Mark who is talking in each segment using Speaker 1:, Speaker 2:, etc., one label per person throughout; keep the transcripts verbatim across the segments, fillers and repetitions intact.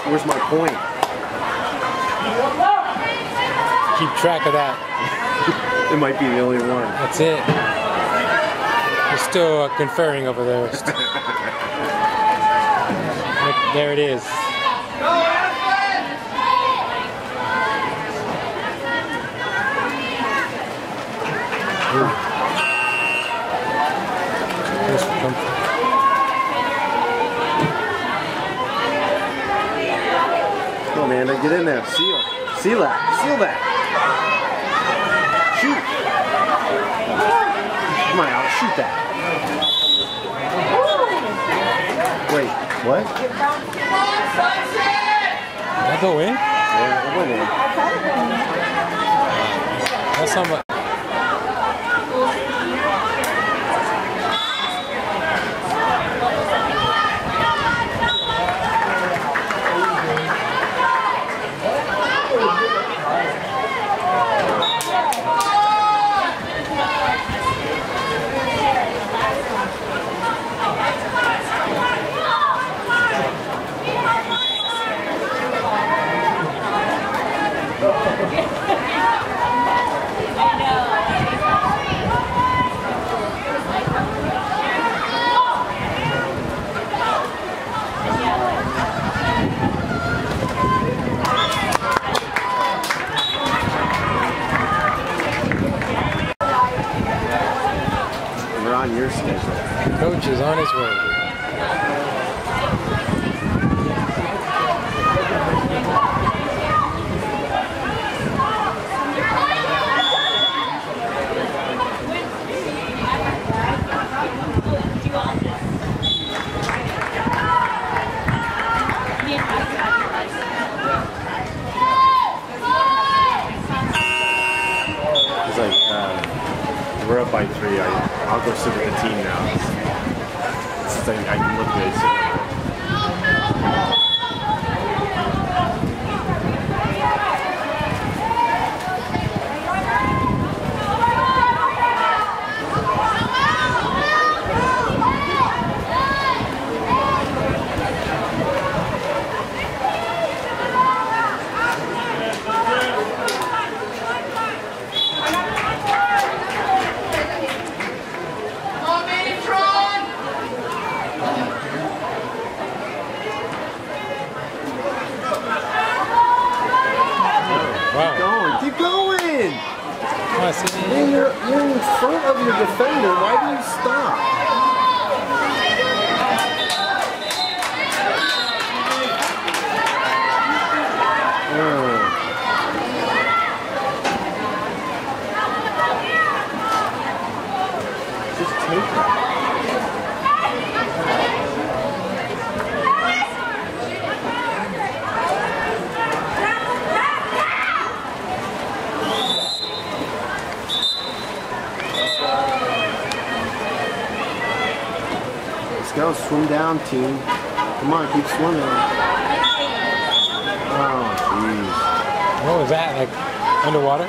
Speaker 1: Where's my point?
Speaker 2: Keep track of that.
Speaker 1: It might be the only one.
Speaker 2: That's it. You're still uh, conferring over there. There it is.
Speaker 1: Come on, Amanda, get in there. Seal. Seal that. Seal that. Shoot. Come on, Alex. Shoot that. Wait. What?
Speaker 2: Did that go in?
Speaker 1: Yeah, it went in.
Speaker 2: That's how much.
Speaker 1: We're on your schedule.
Speaker 2: Coach is on his way.
Speaker 1: It's like, uh, we're up by three. I, I'll go sit with the team now. It's, it's like I can look good. Keep going!
Speaker 2: Oh, see?
Speaker 1: Man, you're, you're in front of your defender. Why do you stop? Oh. Just take that. Let's go, swim down, team. Come on, keep swimming. Oh, jeez.
Speaker 2: What was that? Like underwater?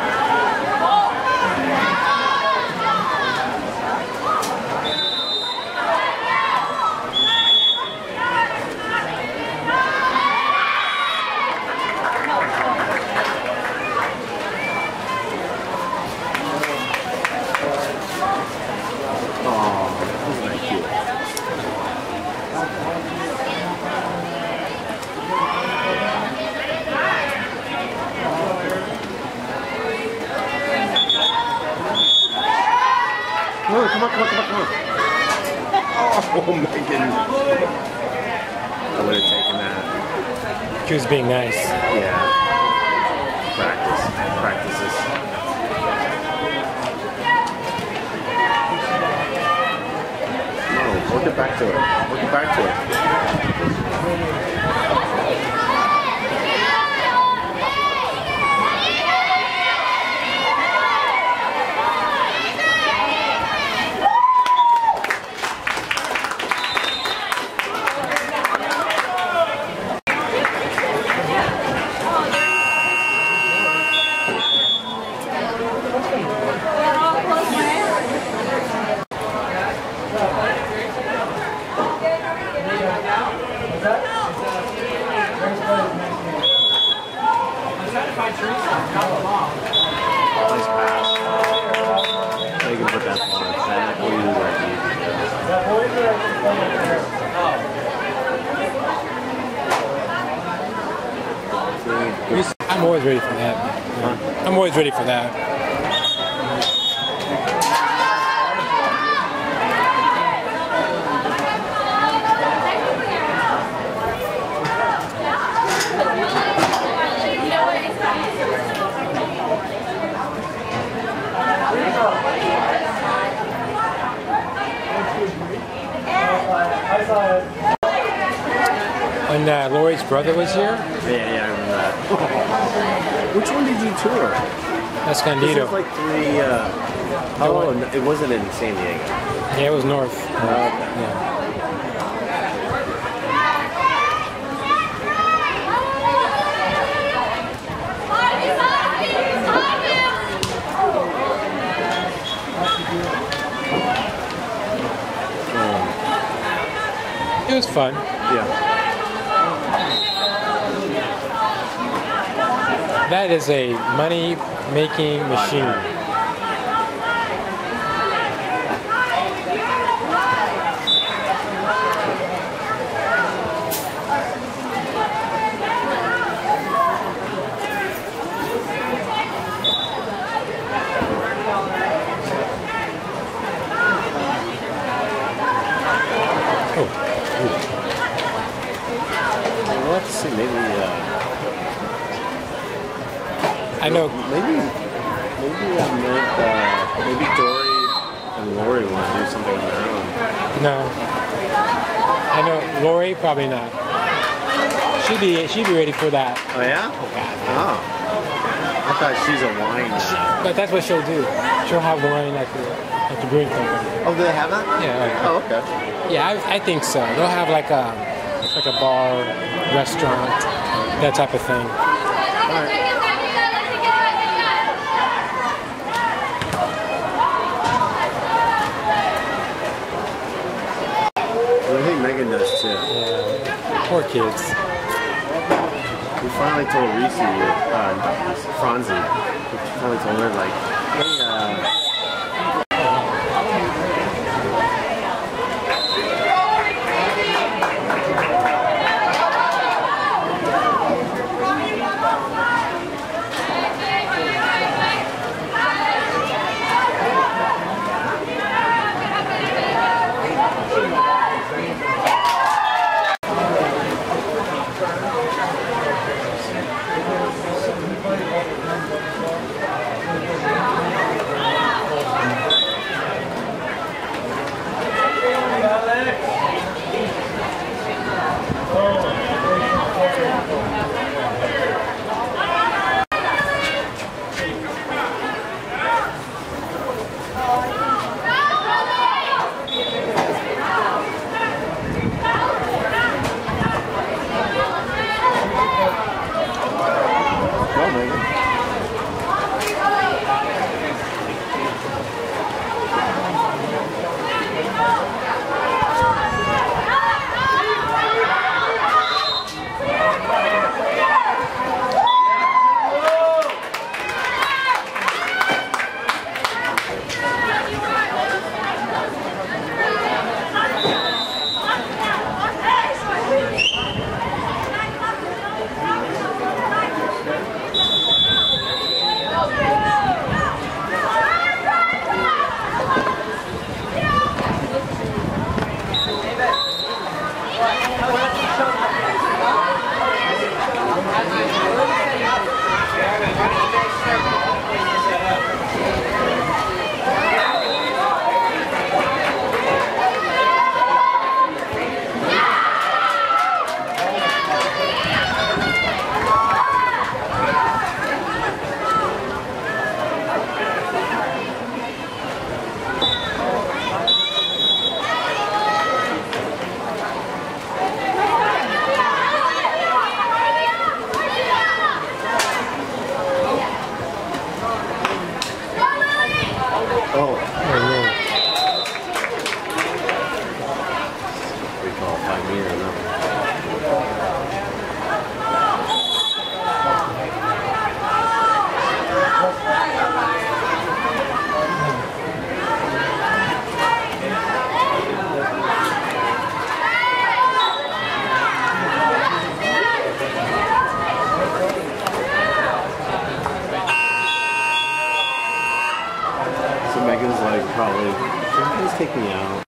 Speaker 1: Come on, come on, come on, come on, come on. Oh my goodness. I would have taken that.
Speaker 2: She was being nice.
Speaker 1: Yeah. Practice. Practices. No, work it back to it. Work it back to it.
Speaker 2: I'm always ready for that.
Speaker 1: Huh?
Speaker 2: I'm always ready for that. When uh, Lori's brother was here?
Speaker 1: Yeah, yeah, I remember that. Which one did you tour? This
Speaker 2: Escondido.
Speaker 1: was like three, uh... Oh, no, it wasn't in San Diego.
Speaker 2: Yeah, it was north.
Speaker 1: Oh, okay.
Speaker 2: Yeah. It was fun.
Speaker 1: Yeah.
Speaker 2: That is a money-making machine.
Speaker 1: We'll have to see, maybe, uh...
Speaker 2: I know.
Speaker 1: Maybe, maybe, uh, Meg, uh, maybe Dory and Lori want to do something on their own.
Speaker 2: No. I know Lori probably not. She'd be she'd be ready for that.
Speaker 1: Oh, yeah? Oh. I thought she's a wine now.
Speaker 2: But that's what she'll do. She'll have wine at the at the brewing company.
Speaker 1: Oh, do they have that?
Speaker 2: Yeah. Like,
Speaker 1: Oh, okay.
Speaker 2: yeah, I, I think so. They'll have like a like a bar, restaurant, that type of thing.
Speaker 1: All right. I think Megan does too.
Speaker 2: Yeah. Poor kids.
Speaker 1: We finally told Reese, uh, Franzi, we finally told her, like, hey, uh, Sometimes take me out.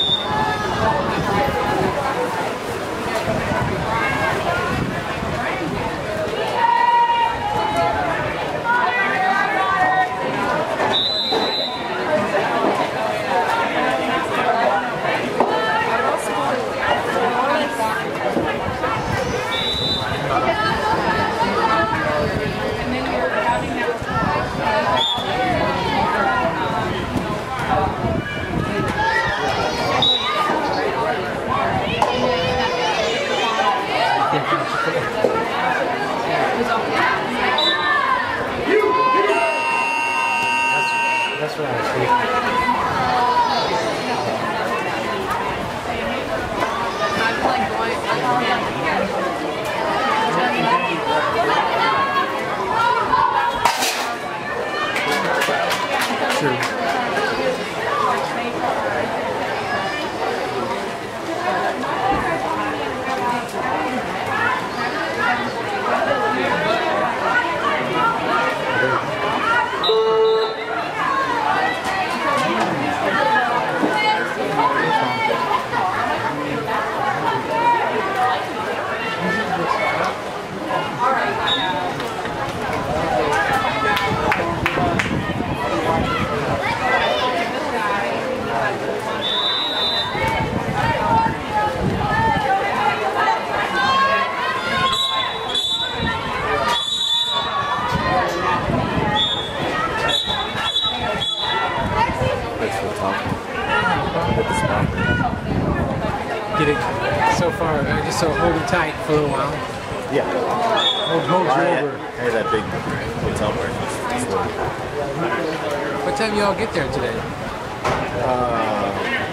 Speaker 2: That's what I was thinking. True. Get it so far, uh, just so hold it tight for a little while.
Speaker 1: Yeah.
Speaker 2: Hold, hold
Speaker 1: I
Speaker 2: you
Speaker 1: had,
Speaker 2: over.
Speaker 1: I had that big hotel breakfast.
Speaker 2: What time do y'all get there today?
Speaker 1: Uh,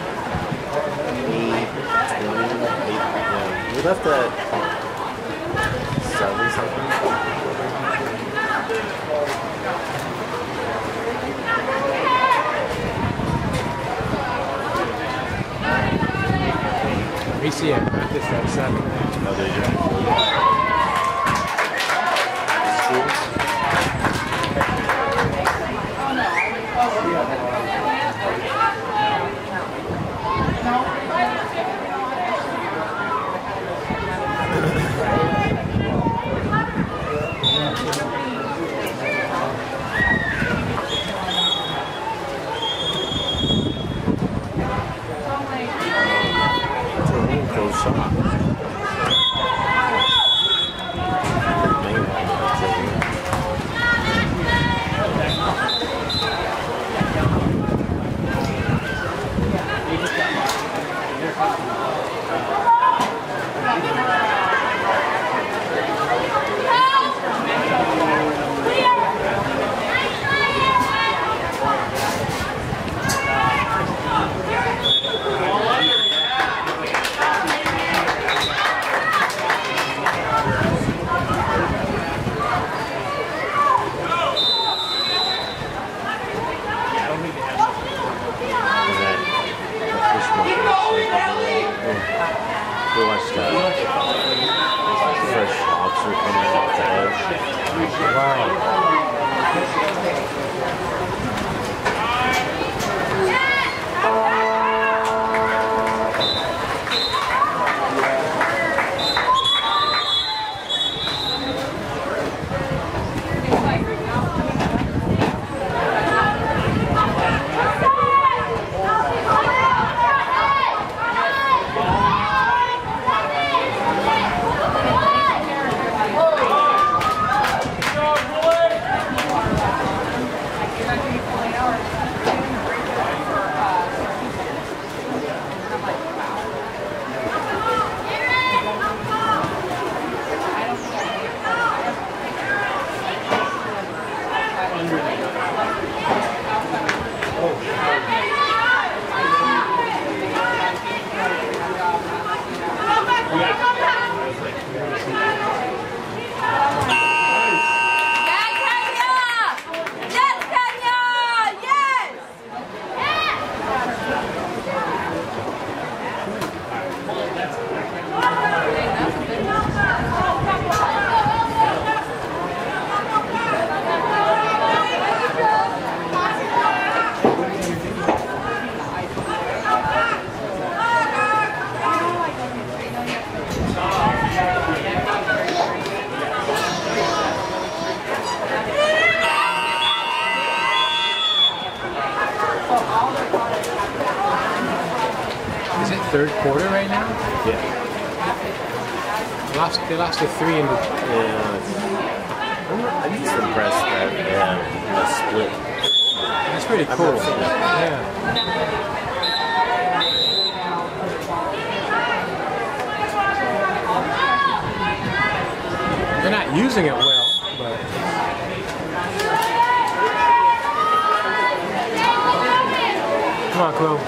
Speaker 1: eight twenty, eight, yeah. We left at seven something.
Speaker 2: B C M practice at seven.
Speaker 1: Oh, did you? Close shop. We watched uh, fresh lobster coming out the edge.
Speaker 2: Wow. third quarter right now?
Speaker 1: Yeah.
Speaker 2: They lost, they lost to three in the...
Speaker 1: Yeah. I'm, I'm just impressed that they have a split.
Speaker 2: That's pretty
Speaker 1: I've
Speaker 2: cool.
Speaker 1: never seen that.
Speaker 2: Yeah. They're not using it well, but... Come on, Chloe.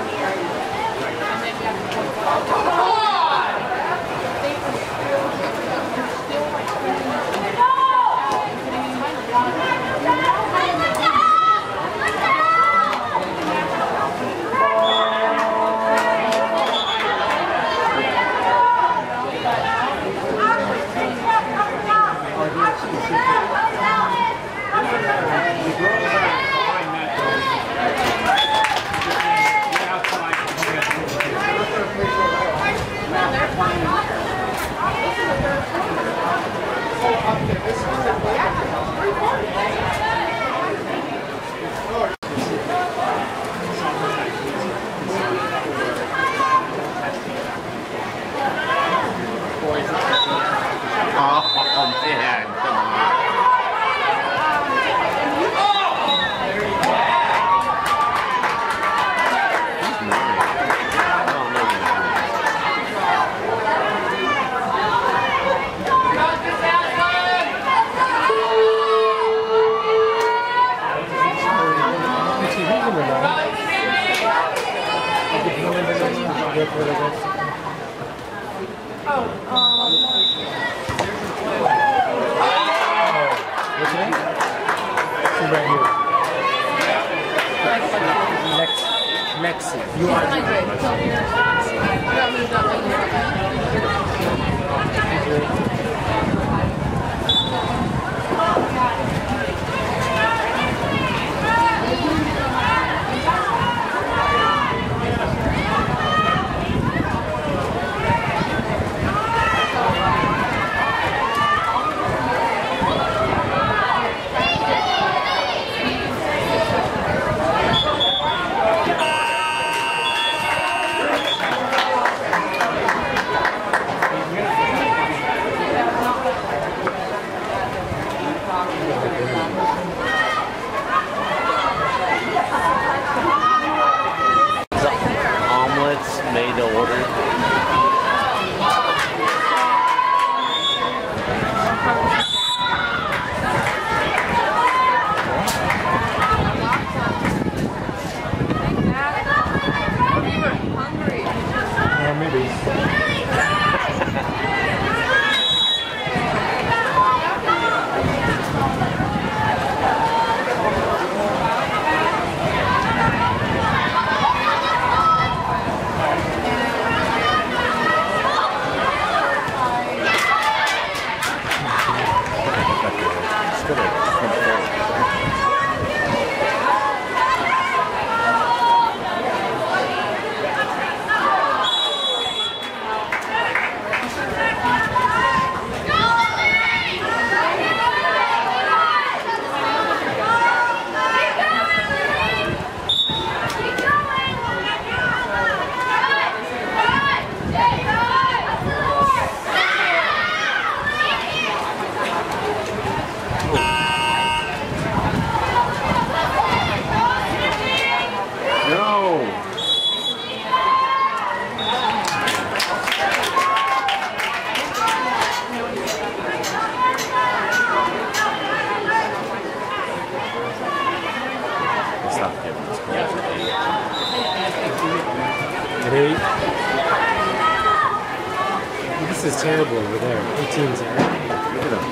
Speaker 2: This is terrible over there. eighteen's there. Look at them.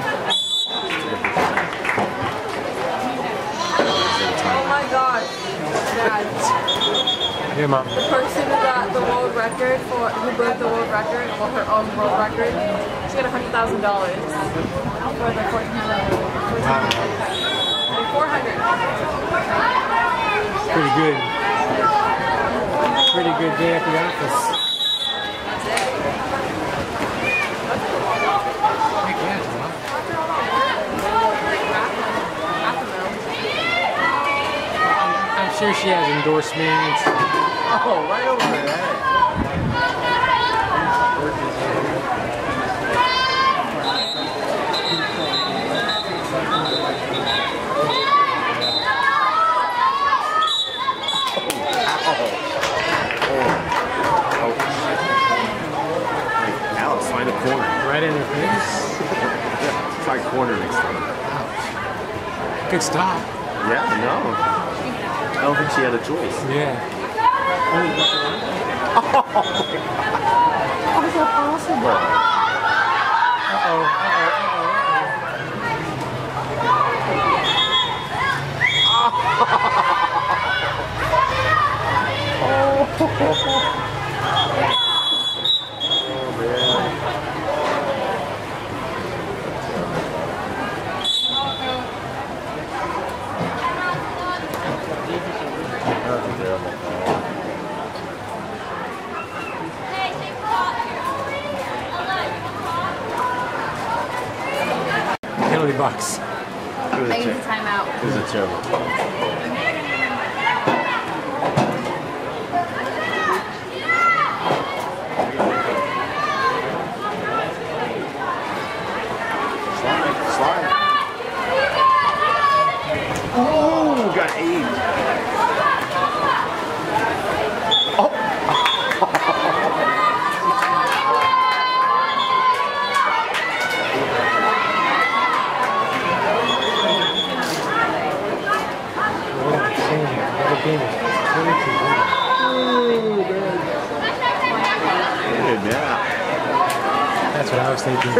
Speaker 3: Oh my gosh. Dad.
Speaker 2: Yeah, Mom.
Speaker 3: The person who got the world record for who broke the world record, or her own world record, she got a hundred thousand dollars for the fourteen hundred. Four hundred.
Speaker 2: Pretty good. Pretty good day at the office. I'm sure she has endorsements.
Speaker 1: Oh, right over there. try corner next time.
Speaker 2: Good stop.
Speaker 1: Yeah, no. I don't think she had a choice.
Speaker 2: Yeah.
Speaker 1: Oh my God. How is that possible?
Speaker 2: Uh-oh. Penalty box.
Speaker 1: It was a
Speaker 3: I need
Speaker 1: ter-
Speaker 3: a timeout.
Speaker 1: it was a terrible call. Slide, slide. Oh, got eight. Good, yeah.
Speaker 2: That's what I was thinking.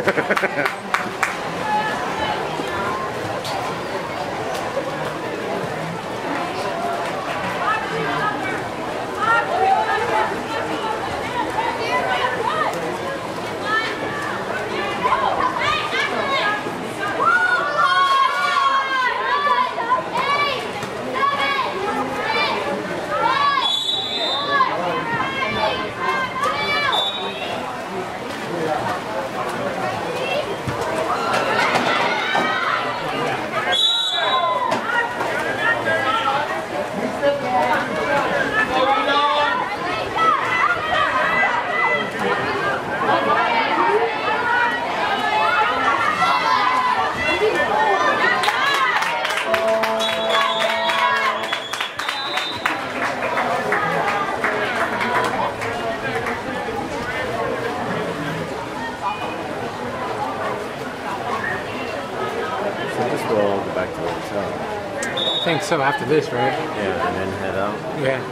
Speaker 2: I think so, after this, right?
Speaker 1: Yeah, and then head out.
Speaker 2: Yeah.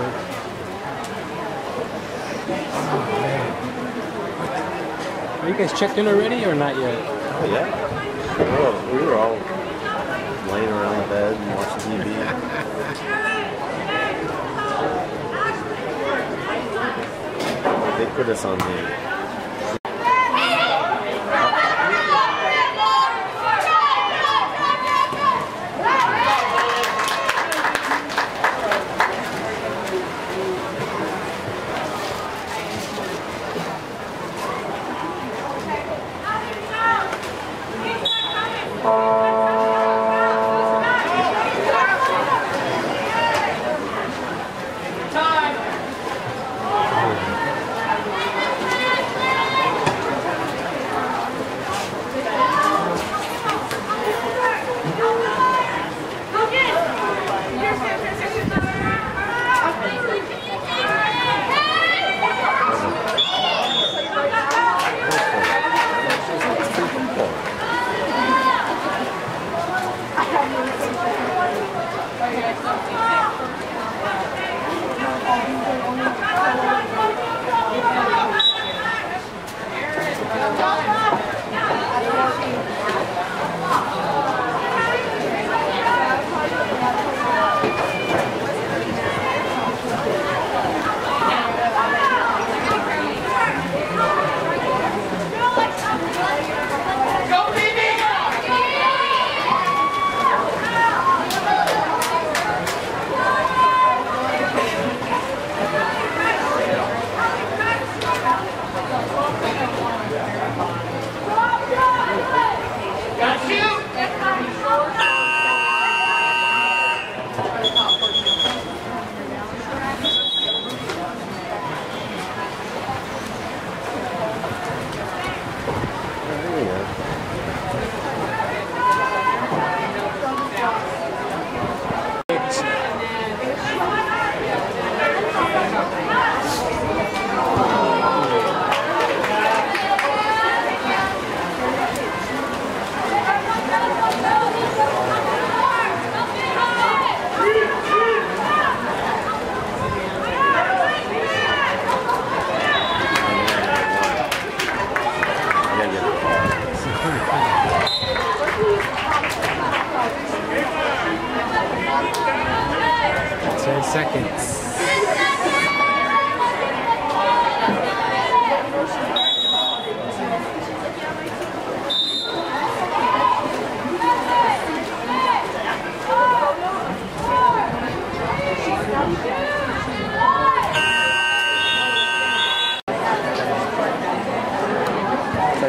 Speaker 2: Oh, man. Are you guys checked in already or not yet?
Speaker 1: Oh, yeah. We were, all, we were all laying around the bed and watching T V. They put us on the...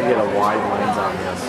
Speaker 1: get a wide lens on this.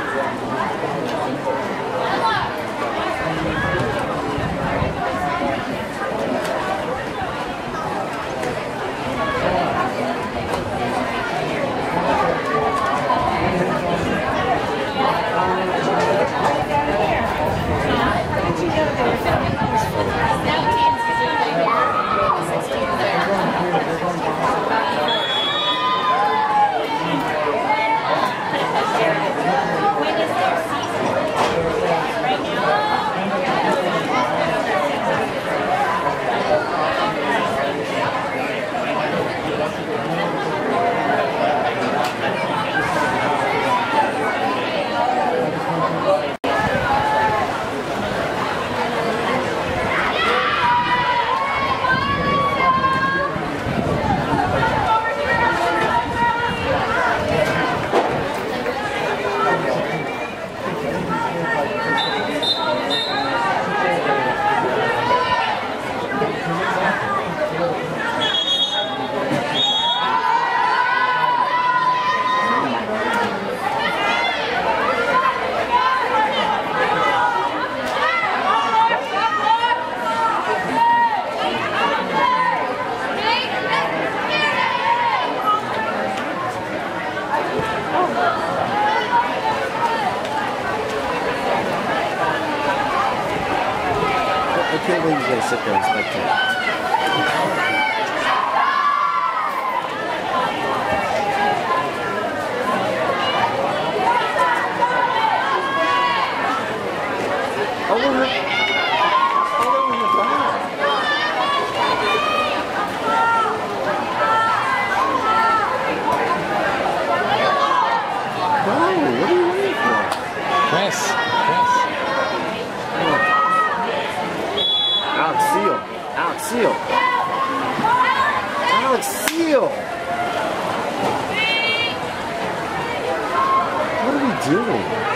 Speaker 1: I can't believe he's going to sit there and spectate. Oh, look at
Speaker 2: Press. Press.
Speaker 1: Alex Seal. Alex Seal. Alex Seal. What are we doing?